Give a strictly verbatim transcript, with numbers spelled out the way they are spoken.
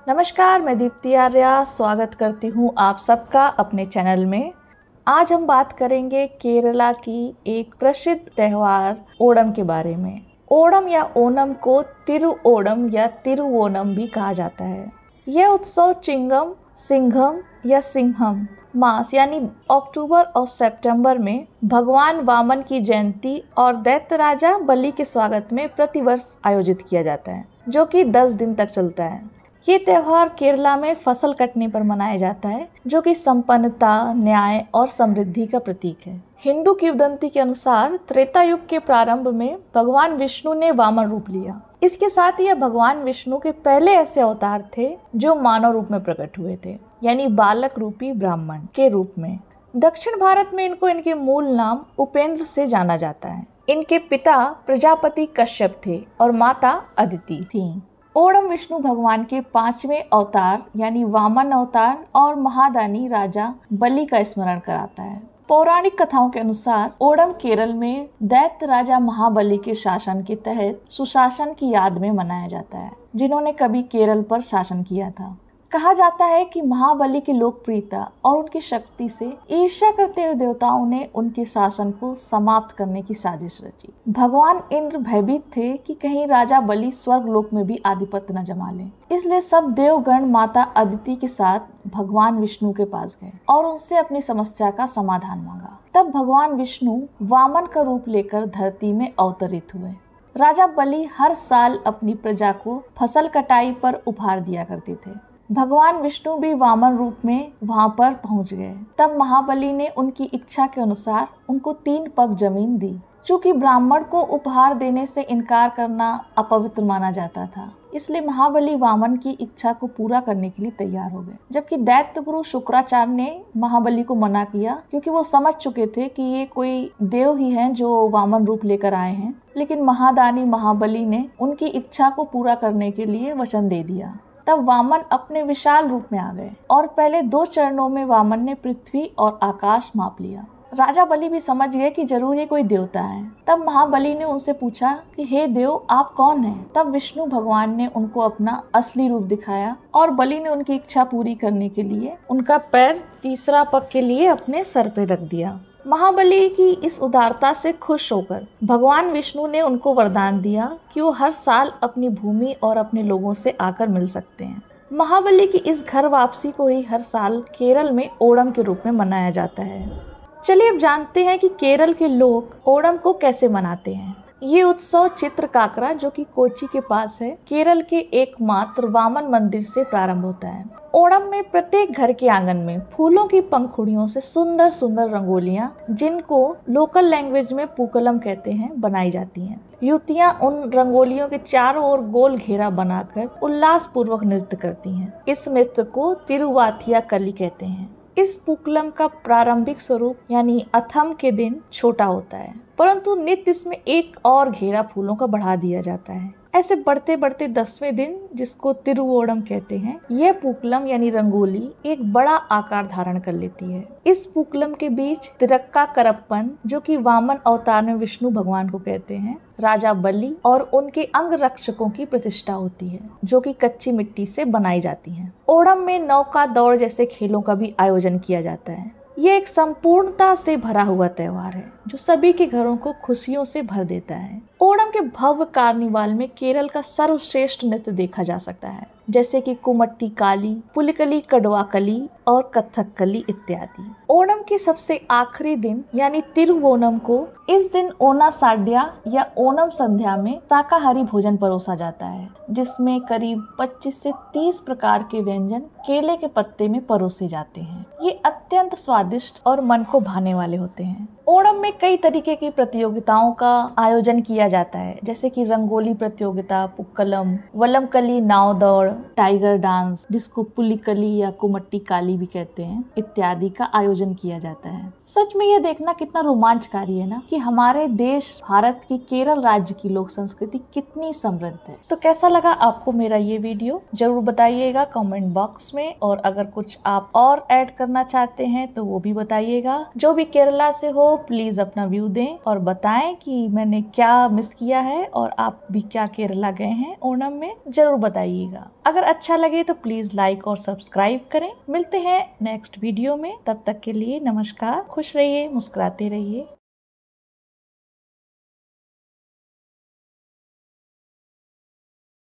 नमस्कार, मैं दीप्ति आर्या स्वागत करती हूँ आप सबका अपने चैनल में। आज हम बात करेंगे केरला की एक प्रसिद्ध त्योहार ओणम के बारे में। ओणम या ओणम को तिरुओणम या तिरुवोणम भी कहा जाता है। यह उत्सव चिंगम, सिंघम या सिंहम मास यानी अक्टूबर और सितंबर में भगवान वामन की जयंती और दैत्य राजा बलि के स्वागत में प्रतिवर्ष आयोजित किया जाता है, जो कि दस दिन तक चलता है। ये त्योहार केरला में फसल कटने पर मनाया जाता है, जो कि संपन्नता, न्याय और समृद्धि का प्रतीक है। हिंदू किंवदंती के अनुसार त्रेता युग के प्रारंभ में भगवान विष्णु ने वामन रूप लिया। इसके साथ ही यह भगवान विष्णु के पहले ऐसे अवतार थे जो मानव रूप में प्रकट हुए थे, यानी बालक रूपी ब्राह्मण के रूप में। दक्षिण भारत में इनको इनके मूल नाम उपेंद्र से जाना जाता है। इनके पिता प्रजापति कश्यप थे और माता अदिति थीं। ओणम विष्णु भगवान के पांचवें अवतार यानी वामन अवतार और महादानी राजा बलि का स्मरण कराता है। पौराणिक कथाओं के अनुसार ओणम केरल में दैत्य राजा महाबली के शासन के तहत सुशासन की याद में मनाया जाता है, जिन्होंने कभी केरल पर शासन किया था। कहा जाता है कि महाबली की लोकप्रियता और उनकी शक्ति से ईर्ष्या करते हुए देवताओं ने उनके शासन को समाप्त करने की साजिश रची। भगवान इंद्र भयभीत थे कि कहीं राजा बलि स्वर्ग लोक में भी आधिपत्य न जमा ले, इसलिए सब देवगण माता अदिति के साथ भगवान विष्णु के पास गए और उनसे अपनी समस्या का समाधान मांगा। तब भगवान विष्णु वामन का रूप लेकर धरती में अवतरित हुए। राजा बलि हर साल अपनी प्रजा को फसल कटाई पर उपहार दिया करते थे। भगवान विष्णु भी वामन रूप में वहां पर पहुंच गए। तब महाबली ने उनकी इच्छा के अनुसार उनको तीन पग जमीन दी। चूंकि ब्राह्मण को उपहार देने से इनकार करना अपवित्र माना जाता था, इसलिए महाबली वामन की इच्छा को पूरा करने के लिए तैयार हो गए। जबकि दैत्य गुरु शुक्राचार्य ने महाबली को मना किया, क्योंकि वो समझ चुके थे कि ये कोई देव ही हैं जो वामन रूप लेकर आए हैं। लेकिन महादानी महाबली ने उनकी इच्छा को पूरा करने के लिए वचन दे दिया। तब वामन अपने विशाल रूप में आ गए और पहले दो चरणों में वामन ने पृथ्वी और आकाश माप लिया। राजा बलि भी समझ गए कि जरूर ये कोई देवता है। तब महाबली ने उनसे पूछा कि हे देव, आप कौन हैं? तब विष्णु भगवान ने उनको अपना असली रूप दिखाया और बलि ने उनकी इच्छा पूरी करने के लिए उनका पैर तीसरा पग के लिए अपने सर पे रख दिया। महाबली की इस उदारता से खुश होकर भगवान विष्णु ने उनको वरदान दिया कि वो हर साल अपनी भूमि और अपने लोगों से आकर मिल सकते हैं। महाबली की इस घर वापसी को ही हर साल केरल में ओणम के रूप में मनाया जाता है। चलिए अब जानते हैं कि केरल के लोग ओणम को कैसे मनाते हैं। ये उत्सव चित्रकाकरा, जो कि कोच्चि के पास है, केरल के एकमात्र वामन मंदिर से प्रारंभ होता है। ओणम में प्रत्येक घर के आंगन में फूलों की पंखुड़ियों से सुंदर सुंदर रंगोलियां, जिनको लोकल लैंग्वेज में पूकलम कहते हैं, बनाई जाती हैं। युवतियां उन रंगोलियों के चारों ओर गोल घेरा बनाकर उल्लास पूर्वक नृत्य करती हैं। इस नृत्य को तिरुवाथिया कली कहते हैं। इस पूकलम का प्रारंभिक स्वरूप यानी अथम के दिन छोटा होता है, परंतु नित्य इसमें एक और घेरा फूलों का बढ़ा दिया जाता है। ऐसे बढ़ते बढ़ते दसवें दिन, जिसको तिरुवोणम कहते हैं, यह पूकलम यानी रंगोली एक बड़ा आकार धारण कर लेती है। इस पूकलम के बीच तिरक्का करप्पन, जो कि वामन अवतार में विष्णु भगवान को कहते हैं, राजा बलि और उनके अंग रक्षकों की प्रतिष्ठा होती है, जो कि कच्ची मिट्टी से बनाई जाती है। ओणम में नौका दौड़ जैसे खेलों का भी आयोजन किया जाता है। ये एक संपूर्णता से भरा हुआ त्योहार है, जो सभी के घरों को खुशियों से भर देता है। ओणम के भव्य कार्निवाल में केरल का सर्वश्रेष्ठ नृत्य देखा जा सकता है, जैसे कि कुमट्टी काली, पुलिकली कड़वाकली और कथकली इत्यादि। ओणम के सबसे आखिरी दिन यानी तिरुवोणम को, इस दिन ओना साड्या या ओणम संध्या में शाकाहारी भोजन परोसा जाता है, जिसमें करीब पच्चीस से तीस प्रकार के व्यंजन केले के पत्ते में परोसे जाते हैं। ये अत्यंत स्वादिष्ट और मन को भाने वाले होते हैं। ओणम में कई तरीके की प्रतियोगिताओं का आयोजन किया जाता है, जैसे कि रंगोली प्रतियोगिता, पुक्कलम, वल्लमकली नाव दौड़, टाइगर डांस, जिसको पुलिकली या कुमट्टी काली भी कहते हैं, इत्यादि का आयोजन किया जाता है। सच में यह देखना कितना रोमांचकारी है ना, कि हमारे देश भारत की केरल राज्य की लोक संस्कृति कितनी समृद्ध है। तो कैसा लगा आपको मेरा ये वीडियो, जरूर बताइएगा कमेंट बॉक्स में। और अगर कुछ आप और ऐड करना चाहते हैं तो वो भी बताइएगा। जो भी केरला से हो, प्लीज अपना व्यू दें और बताएं कि मैंने क्या मिस किया है और आप भी क्या केरला गए हैं ओणम में, जरूर बताइएगा। अगर अच्छा लगे तो प्लीज लाइक और सब्सक्राइब करें। मिलते हैं नेक्स्ट वीडियो में, तब तक के लिए नमस्कार। खुश रहिए, मुस्कुराते रहिए।